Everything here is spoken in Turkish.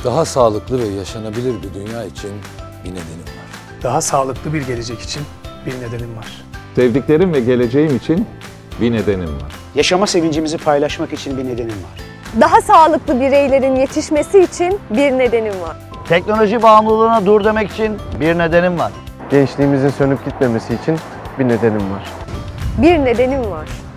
Daha sağlıklı ve yaşanabilir bir dünya için bir nedenim var. Daha sağlıklı bir gelecek için bir nedenim var. Sevdiklerim ve geleceğim için bir nedenim var. Yaşama sevincimizi paylaşmak için bir nedenim var. Daha sağlıklı bireylerin yetişmesi için bir nedenim var. Teknoloji bağımlılığına dur demek için bir nedenim var. Gençliğimizin sönüp gitmemesi için bir nedenim var. Bir nedenim var.